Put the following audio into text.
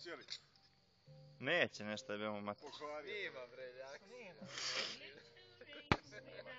cijeli. Neće nešto jebemo mati. Pokvario. Nima bre, ljak.